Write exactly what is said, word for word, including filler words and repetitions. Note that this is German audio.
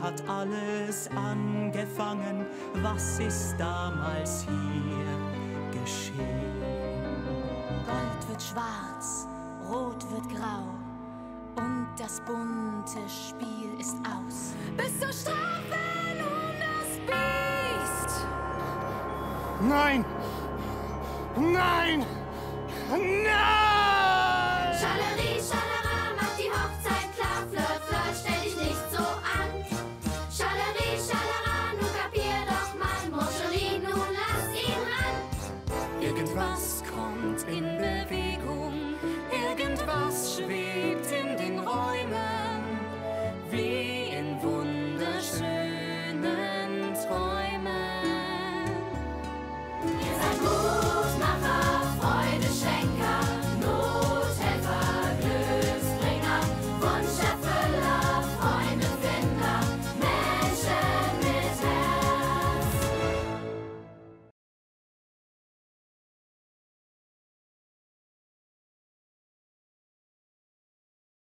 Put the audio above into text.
hat alles angefangen? Was ist damals hier geschehen? Gold wird schwarz, rot wird grau und das bunte Spiel ist aus. Bis zur Strafe nun das Biest. Nein! Nein! Nein!